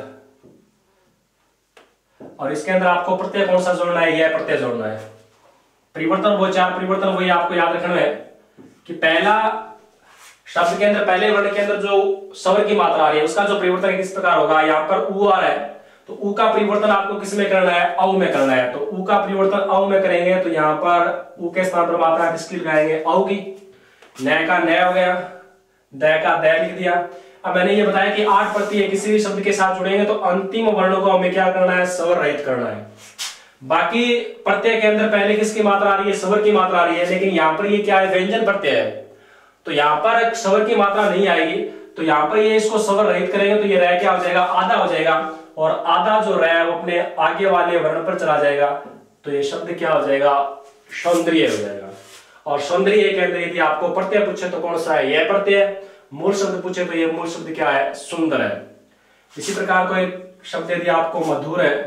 और इसके अंदर आपको प्रत्यय कौन सा जोड़ना है? यह प्रत्यय जोड़ना है। परिवर्तन वो चार परिवर्तन वही आपको याद रखना है कि पहला शब्द के अंदर पहले वर्ण के अंदर जो स्वर की मात्रा आ रही है उसका जो परिवर्तन किस प्रकार होगा, यहाँ पर ऊ आ रहा है तो ऊ का परिवर्तन आपको किस में करना है, औ में करना है। तो ऊ का परिवर्तन औ में करेंगे तो यहाँ पर ऊ के स्थान पर मात्रा किसकी लगाएंगे, औ की। न का न हो गया, द का द लिख दिया। अब मैंने ये बताया कि आठ प्रत्यय किसी भी शब्द के साथ जुड़ेंगे तो अंतिम वर्णों को हमें क्या करना है, स्वर रहित करना है। बाकी प्रत्यय के अंदर पहले किसकी मात्रा आ रही है, स्वर की मात्रा आ रही है, लेकिन यहाँ पर ये क्या है, व्यंजन प्रत्यय है तो यहाँ पर स्वर की मात्रा नहीं आएगी। तो यहाँ पर ये इसको स्वर रहित करेंगे तो ये रह क्या हो जाएगा, आधा हो जाएगा, और आधा जो रह वो अपने आगे वाले वर्ण पर चला जाएगा तो ये शब्द क्या हो जाएगा, सौंदर्य हो जाएगा। और सौंदर्य के अंदर यदि आपको प्रत्यय पूछे तो कौन सा है, यह प्रत्यय। मूल शब्द पूछे तो ये मूल शब्द क्या है, सुंदर है। इसी प्रकार को एक शब्द यदि आपको मधुर है,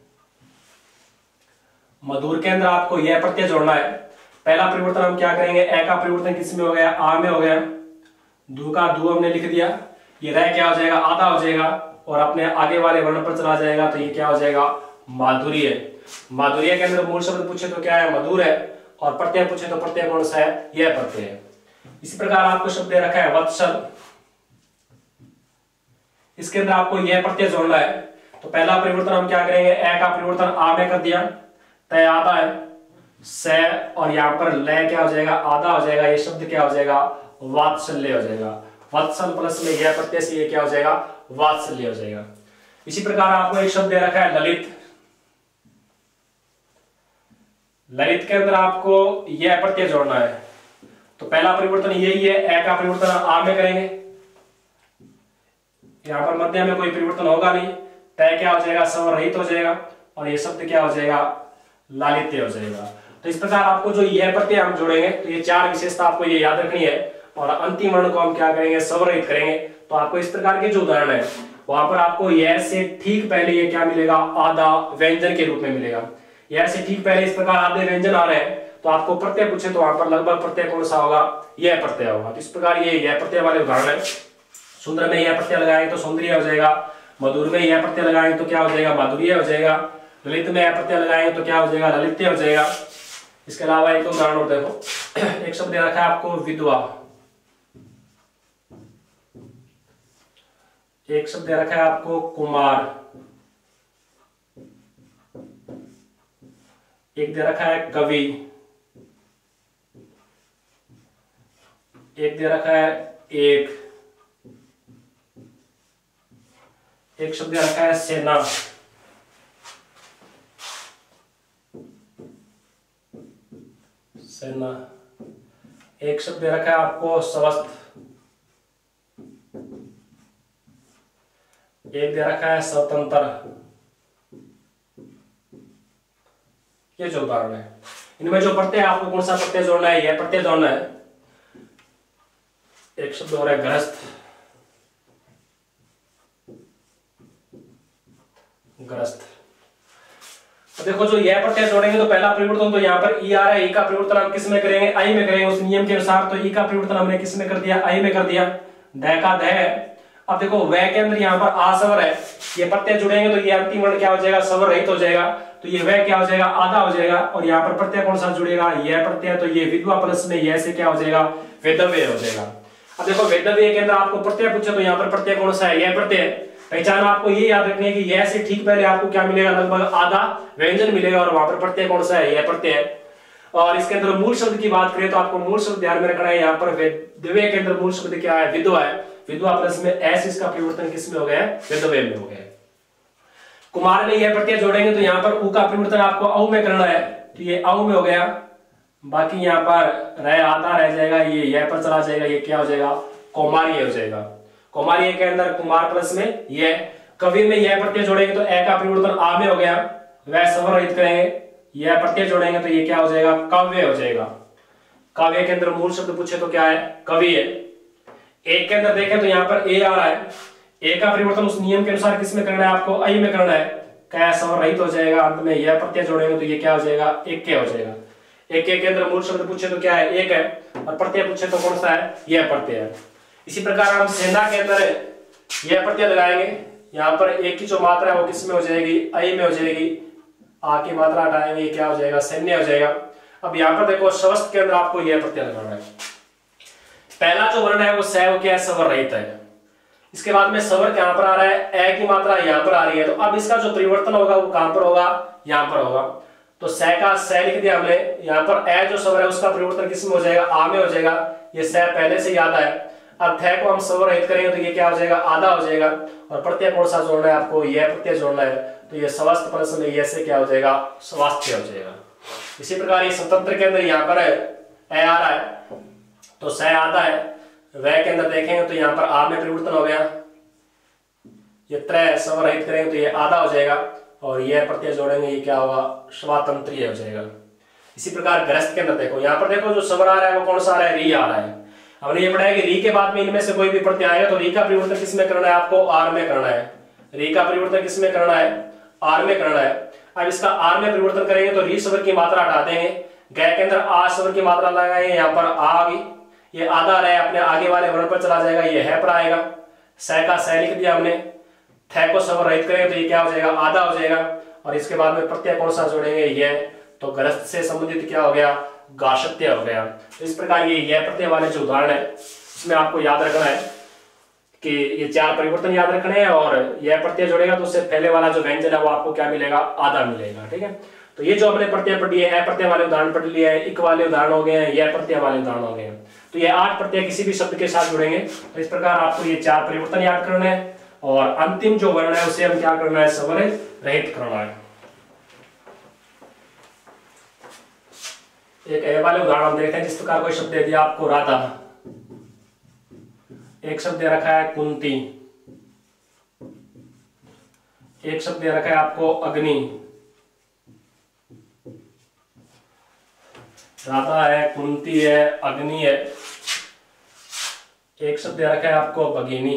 मधुर के अंदर आपको यह प्रत्यय जोड़ना है। पहला परिवर्तन हम क्या करेंगे, ए का परिवर्तन किस में हो गया, आ में हो गया। दू का दू हमने लिख दिया, ये रह क्या हो जाएगा, आधा हो जाएगा और अपने आगे वाले वर्ण पर चला जाएगा तो ये क्या हो जाएगा, माधुर्य। माधुर्य के अंदर मूल शब्द पूछे तो क्या है, मधुर है, और प्रत्यय पूछे तो प्रत्यय कौन सा है, यह प्रत्यय है। इसी प्रकार आपको शब्द दे रखा है वत्सल, इसके अंदर आपको यह प्रत्यय जोड़ना है। तो पहला परिवर्तन हम क्या करेंगे, ए का परिवर्तन आ में कर दिया, तय आधा है, से और यहाँ पर लय क्या हो जाएगा, आधा हो जाएगा, ये शब्द क्या हो जाएगा, वात्सल्य हो जाएगा। वत्सल प्लस में यह प्रत्यय से ये क्या हो जाएगा, वात्सल्य हो जाएगा। इसी प्रकार आपको एक शब्द दे रखा है ललित, ललित के अंदर आपको यह प्रत्यय जोड़ना है। तो पहला परिवर्तन यही है, ए का परिवर्तन आ में करेंगे, यहां पर मध्य में कोई परिवर्तन होगा नहीं, तय क्या हो जाएगा, स्वर रहित हो जाएगा, और ये शब्द क्या हो जाएगा, लालित्य हो जाएगा। तो इस प्रकार आपको जो यह प्रत्यय हम जोड़ेंगे तो ये चार विशेषता आपको ये याद रखनी है, और अंतिम वर्ण को हम क्या करेंगे, स्वर रहित करेंगे। तो आपको इस प्रकार के जो उदाहरण है वहां पर आपको यह से ठीक पहले ये क्या मिलेगा, आधा व्यंजन के रूप में मिलेगा। यह से ठीक पहले इस प्रकार आधे व्यंजन आ रहे हैं तो आपको प्रत्यय पूछे तो वहां पर लगभग प्रत्यय कौन सा होगा, यह प्रत्यय होगा। तो इस प्रकार ये यह प्रत्यय वाले उदाहरण है। सुंदर में यह प्रत्यय लगाएंगे तो सौंदर्य हो जाएगा, मधुर में यह प्रत्यय लगाएंगे तो क्या हो जाएगा, माधुर्य हो जाएगा, ललित में यह प्रत्यय लगाएंगे तो क्या हो जाएगा, ललित्य हो जाएगा। इसके अलावा एक उदाहरण और देखो, एक शब्द दे रखा है आपको विधवा, एक शब्द दे रखा है आपको कुमार, एक दे रखा है कवि, एक दे रखा है एक, एक शब्द दे रखा है सेना, सेना, एक शब्द दे रखा है आपको स्वस्थ, एक दे रखा है स्वतंत्र। ये जो उदाहरण है इनमें जो प्रत्यय आपको कौन सा प्रत्यय जोड़ना है, यह प्रत्यय जोड़ना है। एक शब्द हो रहा है ग्रस्त, ग्रस्त। तो देखो जो यह प्रत्यय जोड़ेंगे तो पहला परिवर्तन तो यहाँ पर ई आ रहा है, ई का परिवर्तन हम किस में करेंगे, आई में करेंगे उस नियम के अनुसार। तो ई का परिवर्तन हमने किस में कर दिया, आई में कर दिया। द का द है। अब देखो वह के अंदर यहाँ पर आ स्वर है, ये प्रत्यय जुड़ेंगे तो ये अंतिम वर्ण क्या हो जाएगा, स्वर रहित हो जाएगा। तो ये वह क्या हो जाएगा, आधा हो जाएगा, और यहाँ पर प्रत्यय कौन सा जुड़ेगा, यह प्रत्यय। तो ये विधवा प्लस में यह से क्या हो जाएगा, वेदव्य हो जाएगा। अब देखो वेदव्य के अंदर आपको प्रत्यय पूछे तो यहाँ पर प्रत्यय कौन सा है, यह प्रत्यय। पहचान आपको ये याद रखनी है कि यह से ठीक पहले आपको क्या मिलेगा, लगभग आधा व्यंजन मिलेगा, और वहां पर प्रत्यय कौन सा है, यह प्रत्यय। और इसके अंदर मूल शब्द की बात करें तो आपको मूल शब्द ध्यान में रखना है। यहाँ पर वेदव्य के अंदर मूल शब्द क्या है, विधवा है। विधवा प्लस में एस, इसका परिवर्तन किस में हो गया, वेदव्य में हो गया। कुमार में यह प्रत्यय जोड़ेंगे तो यहाँ पर उ का परिवर्तन आपको औ में करना है, तो ये औ में हो गया। बाकी यहाँ पर रह आता रह जाएगा, ये यह पर चला जाएगा, ये क्या हो जाएगा, कौमार्य हो जाएगा। कौमार्य के अंदर कुमार प्लस में यह। कवि में यह प्रत्यय जोड़ेंगे तो ए का परिवर्तन आ में हो गया, वह स्वर रहित करेंगे, यह प्रत्यय जोड़ेंगे तो ये क्या हो जाएगा, काव्य हो जाएगा। काव्य के अंदर मूल शब्द पूछे तो क्या है, कवि है। एक के अंदर देखें तो यहाँ पर ए आ रहा है, ए का परिवर्तन उस नियम के अनुसार किस में करना है, आपको आई में करना है, क्या स्वर रहित हो जाएगा। अंत में यह प्रत्यय जोड़ेंगे तो ये क्या हो जाएगा, एक के हो जाएगा। एक के अंदर मूल शब्द पूछे तो क्या है, एक है, और प्रत्यय पूछे तो कौन सा है, यह प्रत्यय है। इसी प्रकार हम सेना के अंदर यह प्रत्यय लगाएंगे, यहाँ पर एक की जो मात्रा है वो किस में हो जाएगी, आई में हो जाएगी। आ की मात्रा हटाएंगे, क्या हो जाएगा, सैन्य हो जाएगा। अब यहाँ पर देखो स्वस्थ के अंदर आपको यह प्रत्यय लगाना है। पहला जो वर्ण है वो स वो क्या है, स्वर रहित है। इसके बाद में स्वर कहां पर आ रहा है, ए की मात्रा यहां पर आ रही है, तो अब इसका जो परिवर्तन होगा वो कहां पर होगा, यहां पर होगा। तो स का स लिख दिया हमने, यहां पर ए जो स्वर है उसका परिवर्तन किस में हो जाएगा, आ में हो जाएगा। ये स पहले से याद है। अब थ को हम स्वर रहित करेंगे तो ये क्या हो जाएगा, आधा हो जाएगा। और प्रत्यय कौन सा जोड़ना है आपको, यह प्रत्यय जोड़ना है, तो ये स्वस्थ प्लस में ये से क्या हो जाएगा, स्वास्थ्य हो जाएगा। इसी प्रकार ये स्वतंत्र के अंदर यहाँ पर है ए आ रहा है, तो स आधा है। वह के अंदर देखेंगे तो यहाँ पर आ में परिवर्तन हो गया, ये त्रय स्वर रहित करेंगे तो ये आधा हो जाएगा, और यह प्रत्यय जोड़ेंगे ये क्या होगा, स्वातंत्र्य हो जाएगा। इसी प्रकार ग्रस्त के अंदर देखो, यहाँ पर देखो जो स्वर आ रहा है वो कौन सा आ रहा है, री आ रहा है। हमने ये पढ़ा है कि री के बाद में इनमें से कोई भी प्रत्यय आएगा तो री का परिवर्तन किस में करना है, आपको आर में करना है। री का परिवर्तन किस में करना है, आर में करना है। अब इसका आर में परिवर्तन करेंगे तो री स्वर की मात्रा हटा देंगे, गै के अंदर आ स्वर की मात्रा लगाएंगे, यहाँ पर आ आ गई, ये आधा रहे अपने आगे वाले वर्ण पर चला जाएगा, ये है पर आएगा। स का स लिख दिया हमने, थ को स्वर रहित करेंगे तो ये क्या हो जाएगा, आधा हो जाएगा। और इसके बाद में प्रत्यय कौन सा जोड़ेंगे, ये, तो ग्रस्त से संबंधित क्या हो गया, गाशत्य हो गया। तो इस प्रकार ये यह प्रत्यय वाले जो उदाहरण है इसमें आपको याद रखना है कि ये चार परिवर्तन याद रखने हैं, और यह प्रत्यय जोड़ेगा तो उससे पहले वाला जो व्यंजन है वो आपको क्या मिलेगा, आधा मिलेगा। ठीक है, तो ये जो हमने प्रत्यय पढ़ लिए, अ प्रत्यय वाले उदाहरण पढ़ लिए, इक वाले उदाहरण हो गए हैं, यह प्रत्यय वाले उदाहरण हो गए हैं। तो ये आठ प्रत्यय किसी भी शब्द के साथ जुड़ेंगे। तो इस प्रकार आपको ये चार परिवर्तन याद करने हैं, और अंतिम जो वर्ण है उसे हम क्या करना है, स्वर रहित करना है। एक ए वाले उदाहरण हम देखते हैं। जिस प्रकार कोई शब्द दे दिया आपको राधा, एक शब्द दे रखा है कुंती, एक शब्द दे रखा है आपको अग्नि, राधा है, कुंती है, अग्नि है। एक शब्द दे रखा है आपको भगिनी।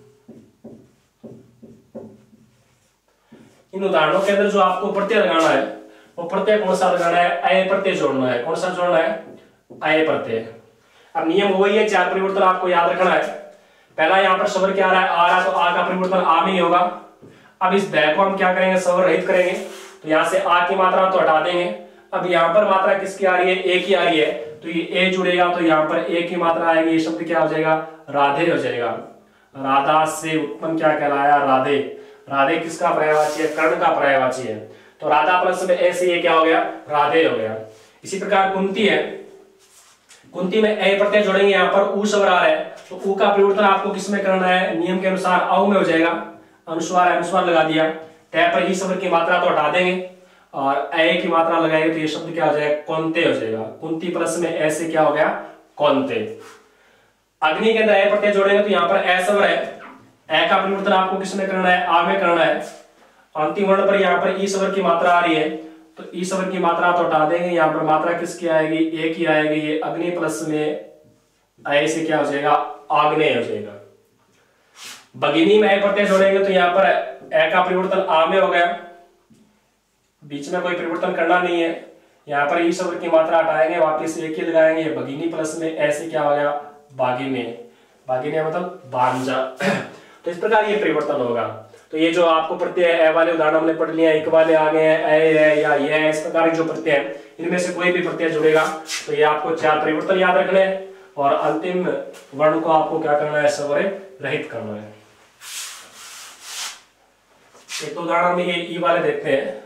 इन उदाहरणों के अंदर जो आपको प्रत्यय लगाना है वो प्रत्यय कौन सा लगाना है, अय प्रत्यय जोड़ना है। कौन सा जोड़ना है, अय प्रत्यय। अब नियम वही है, चार परिवर्तन आपको याद रखना है। पहला यहाँ पर स्वर क्या आ रहा है, आ रहा है, तो आ का परिवर्तन आ में ही होगा। अब इस बै को हम क्या करेंगे, स्वर रहित करेंगे, तो यहाँ से आ की मात्रा तो हटा देंगे। अब यहाँ पर मात्रा किसकी आ रही है, ए की आ रही है, तो ये ए जुड़ेगा तो यहाँ पर ए की मात्रा आएगी, ये शब्द क्या हो जाएगा, राधे हो जाएगा। राधा से उत्पन्न क्या कहलाया, राधे। राधे किसका पर्यायवाची है, कर्ण का पर्यायवाची है, तो राधा प्लस में ए से ये क्या हो गया, राधे हो गया। इसी प्रकार कुंती है, कुंती में ए प्रत्यय जोड़ेंगे, यहाँ पर ऊ स्वर आ रहा है, तो ऊ का परिवर्तन आपको किसमें करना है, नियम के अनुसार औ में हो जाएगा। अनुस्वार अनुस्वार लगा दिया, तय पर ई स्वर की मात्रा तो हटा देंगे, और ए की मात्रा लगाएंगे तो ये शब्द क्या हो जाएगा, कौनते हो जाएगा। कुंती प्लस में ए से क्या हो गया, कौनते। अग्नि के अंदर ए प्रत्यय जोड़ेंगे तो यहाँ पर ए स्वर है, ए का परिवर्तन आपको किसमें करना है, आ में करना है। अंतिम वर्ण पर यहाँ पर ई स्वर की मात्रा आ रही है, तो ई स्वर की मात्रा तो हटा देंगे, यहाँ पर मात्रा किसकी आएगी, ए की आएगी। ये अग्नि प्लस में ए से क्या हो जाएगा, आग्नेय हो जाएगा। भगिनी में ए प्रत्यय जोड़ेंगे तो यहाँ पर ए का परिवर्तन आ में हो गया, बीच में कोई परिवर्तन करना नहीं है। यहाँ पर ई स्वर की मात्रा हटाएंगे, वापिस एक ही लगाएंगे, भगिनी प्लस में ए से क्या हो गया, बागिने। बागिने मतलब बांजा। तो इस प्रकार ये परिवर्तन होगा। तो ये जो आपको प्रत्यय ए वाले उदाहरण हमने पढ़ लिया, एक वाले आ गए हैं, ए है या ये है, इस प्रकार जो प्रत्यय है इनमें से कोई भी प्रत्यय जुड़ेगा तो ये आपको चार परिवर्तन याद रखने हैं, और अंतिम वर्ण को आपको क्या करना है, स्वर रहित करना है। एक तो उदाहरण में ये ई वाले देखते हैं।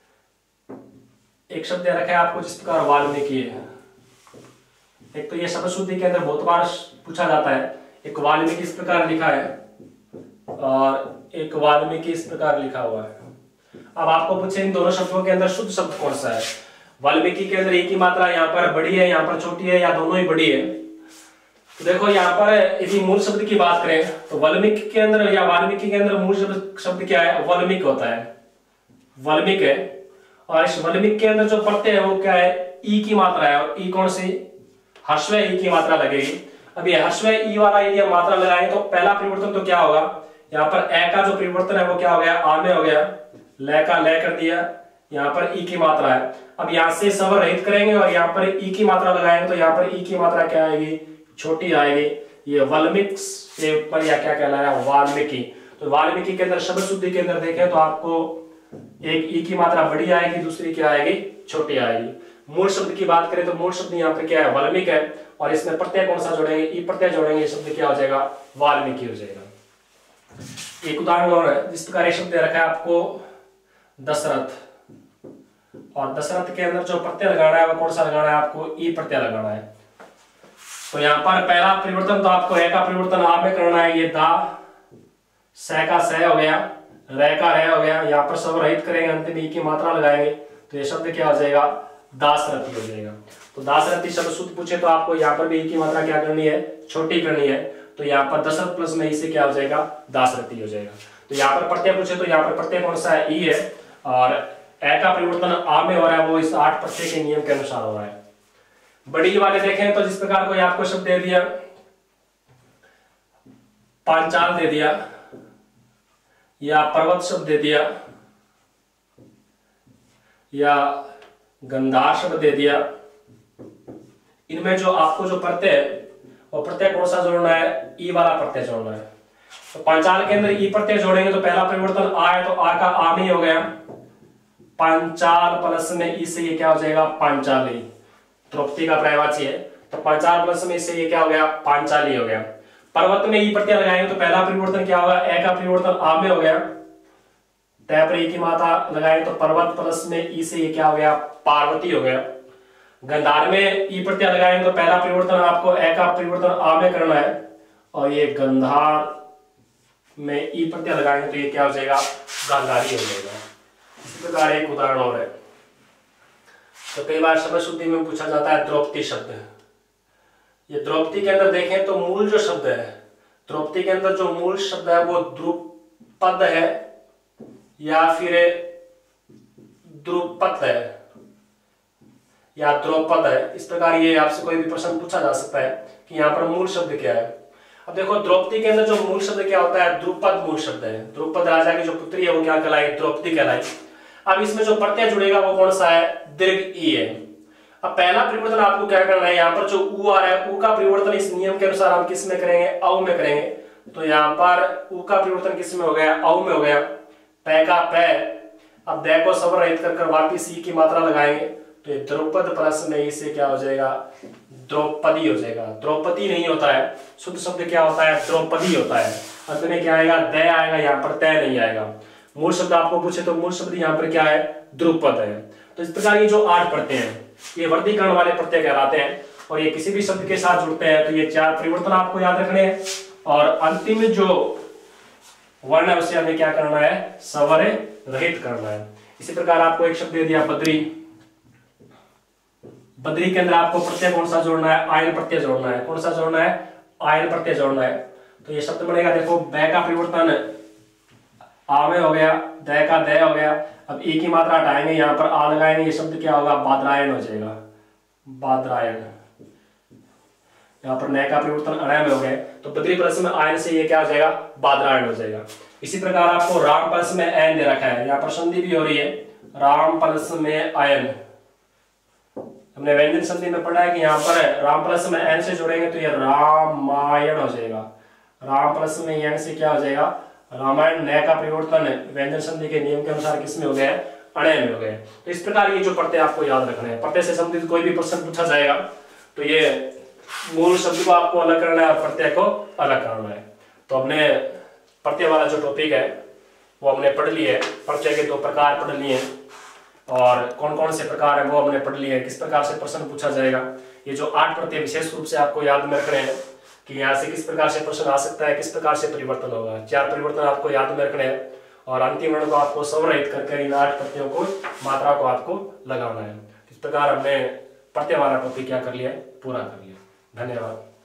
एक शब्द रखा है आपको जिस प्रकार वाल्मीकि है। एक तो ये शब्द शुद्धि के अंदर बहुत बार पूछा जाता है, एक वाल्मीकि इस प्रकार लिखा है और एक वाल्मीकि इस प्रकार लिखा हुआ है। अब आपको पूछे इन दोनों शब्दों के अंदर शुद्ध शब्द कौन सा है। वाल्मीकि के अंदर एक ही मात्रा यहाँ पर बड़ी है, यहाँ पर छोटी है, या दोनों ही बड़ी है। तो देखो यहाँ पर यदि मूल शब्द की बात करें तो वाल्मीकि के अंदर या वाल्मीकि के अंदर मूल शब्द शब्द क्या है, वाल्मीकि होता है, वाल्मीकि है। और इस वाल्मीकि के अंदर जो प्रत्यय है वो क्या है, ई की मात्रा है, और ई कौन सी, ह्रस्व ई की मात्रा लगेगी। अब ये ह्रस्व ई वाला यदि हम मात्रा लगाएंगे तो पहला परिवर्तन तो क्या होगा, यहाँ पर ए का जो परिवर्तन है वो क्या हो गया, आ में हो गया, ले का ले कर दिया, यहाँ पर ई की मात्रा है। अब यहाँ से स्वर रहित करेंगे और यहाँ पर ई की मात्रा लगाएंगे तो यहाँ पर ई की मात्रा क्या आएगी, छोटी आएगी। ये वाल्मीकि से ऊपर या क्या कहलाया, वाल्मीकि। तो वाल्मीकि के अंदर शब्द शुद्धि के अंदर देखें तो आपको एक ई की मात्रा बड़ी आएगी, दूसरी क्या आएगी, छोटी आएगी। मूल शब्द की बात करें तो मूल शब्द यहाँ पर क्या है, वाल्मीकि है, और इसमें प्रत्यय कौन सा जोड़ेंगे, ई प्रत्यय जोड़ेंगे, ये शब्द क्या हो जाएगा, वाल्मीकि हो जाएगा। एक उदाहरण और है, जिस प्रकार ये शब्द दे रखा है आपको दशरथ, और दशरथ के अंदर जो प्रत्यय लगाना है वो कौन सा लगाना है, आपको ई प्रत्यय लगाना है। तो यहाँ पर पहला परिवर्तन तो आपको ए का परिवर्तन आ में करना है, ये दा, स का स हो गया, रे का रे हो गया, यहाँ पर स्वर रहित करेंगे, अंतिम ई की मात्रा लगाएंगे, तो ये शब्द क्या हो जाएगा, दासरथी हो जाएगा। तो दासरथी शब्द शुद्ध पूछे तो आपको यहाँ पर भी ई की मात्रा क्या करनी है, छोटी करनी है, तो यहाँ पर दशरथ प्लस में ई से क्या हो जाएगा, दासरथी हो जाएगा। तो यहाँ पर प्रत्यय पूछे तो यहाँ पर प्रत्यय कौन सा है, ई है, और ए का परिवर्तन आ में हो रहा है, वो इस आठ प्रत्यय के नियम के अनुसार हो रहा है। बड़ी वाले देखें तो जिस प्रकार कोई आपको शब्द दे दिया, पांचाल दे दिया, या पर्वत शब्द दे दिया, या गंधार शब्द दे दिया, इनमें जो आपको जो प्रत्यय, वो प्रत्यय कौन सा जोड़ना है, ई वाला प्रत्यय जोड़ना है। तो पांचाल के अंदर ई प्रत्यय जोड़ेंगे तो पहला परिवर्तन आ है, तो आ का आ में हो गया, पांचाल प्लस में ई से ये क्या हो जाएगा, पांचाली, द्रौपदी का पर्यायवाची है, तो पांचाल प्लस में इससे ये क्या हो गया, पांचाली हो गया। पर्वत में ई प्रत्यय लगाएंगे तो पहला परिवर्तन क्या होगा, ए का परिवर्तन आ में हो गया, तय पर ई की मात्रा लगाए तो पर्वत प्लस में ई से ये क्या हो गया, पार्वती हो गया। गंधार में ई प्रत्यय लगाएंगे तो पहला परिवर्तन आपको ए का परिवर्तन आ में करना है, और ये गंधार में ई प्रत्यय लगाएंगे तो ये क्या हो जाएगा, गांधारी हो जाएगा। इसी प्रकार एक उदाहरण और है, तो कई बार शब्द शुद्धि में पूछा जाता है द्रौपदी शब्द। ये द्रौपदी के अंदर देखें तो मूल जो शब्द है, द्रौपदी के अंदर जो मूल शब्द है वो द्रुपद है या फिर द्रुपद है या द्रौपद है। इस प्रकार ये आपसे कोई भी प्रश्न पूछा जा सकता है कि यहाँ पर मूल शब्द क्या है। अब देखो द्रौपदी के अंदर जो मूल शब्द क्या होता है, द्रुपद मूल शब्द है। द्रुपद राजा की जो पुत्री है वो क्या कहलाई, द्रौपदी कहलाई। अब इसमें जो प्रत्यय जुड़ेगा वो कौन सा है, दीर्घ ई है। अब पहला परिवर्तन आपको क्या करना है, यहाँ पर जो उ आ रहा है, उ का परिवर्तन इस नियम के अनुसार हम किस में करेंगे, औ में करेंगे। तो यहाँ पर उ का परिवर्तन किस में हो गया, औ में हो गया। पै का पै, अब दै को स्वर रहित कर कर वापिस ई की मात्रा लगाएंगे तो ये द्रौपद प्लस में ई से क्या हो जाएगा, द्रौपदी हो जाएगा। द्रौपदी नहीं होता है, शुद्ध शब्द क्या होता है, द्रौपदी होता है। अंत में क्या आएगा, दै आएगा, यहाँ पर तय नहीं आएगा। मूल शब्द आपको पूछे तो मूल शब्द यहाँ पर क्या है, द्रुपद है। तो इस प्रकार ये जो आठ प्रत्यय हैं ये वर्गीकरण वाले प्रत्यय कहलाते हैं, और ये किसी भी शब्द के साथ जुड़ते हैं। तो ये चार परिवर्तन आपको याद रखने हैं, और अंतिम जो वर्ण है उसे हमें क्या करना है, स्वर रहित करना है। इसी प्रकार आपको एक शब्द दे दिया बद्री। बद्री के अंदर आपको प्रत्यय कौन सा जोड़ना है, आयन प्रत्यय जोड़ना है। कौन सा जोड़ना है, आयन प्रत्यय जोड़ना है। तो ये शब्द बनेगा, देखो बै का परिवर्तन आ में हो गया, दै का दै हो गया। अब ई की मात्रा हटाएंगे, यहाँ पर आ लगाएंगे, ये शब्द क्या होगा, बादरायण हो जाएगा, बादरायण। यहाँ पर नय का परिवर्तन अणय में हो गया, तो बद्री प्लस में आयन से ये क्या हो जाएगा, बादरायण हो जाएगा। इसी प्रकार आपको राम प्लस में एन दे रखा है, यहाँ पर संधि भी हो रही है, राम प्लस में आयन। हमने व्यंजन संधि में पढ़ा है कि यहाँ पर राम प्लस में एन से जोड़ेंगे तो ये रामायण हो जाएगा। राम प्लस में एन से क्या हो जाएगा, रामायण। नय का परिवर्तन व्यंजन संधि के नियम के अनुसार किसमें हो गया, अणय में हो गए। तो इस प्रकार ये जो प्रत्यय आपको याद रखने हैं। प्रत्यय से संबंधित कोई भी प्रश्न पूछा जाएगा तो ये मूल शब्द को आपको अलग करना है और प्रत्यय को अलग करना है। तो हमने प्रत्यय वाला जो टॉपिक है वो हमने पढ़ लिए है। प्रत्यय के दो प्रकार पढ़ लिए हैं, और कौन कौन से प्रकार है वो हमने पढ़ लिए हैं, किस प्रकार से प्रश्न पूछा जाएगा। ये जो आठ प्रत्यय विशेष रूप से आपको याद में रखने हैं कि यहाँ से किस प्रकार से प्रश्न आ सकता है, किस प्रकार से परिवर्तन होगा। चार परिवर्तन आपको याद में रखने हैं, और अंतिम वर्ण को आपको संरहित करके इन आठ प्रत्ययों को, मात्रा को आपको लगाना है। इस प्रकार हमने प्रत्यय वाला टॉपिक क्या कर लिया है, पूरा कर लिया। धन्यवाद।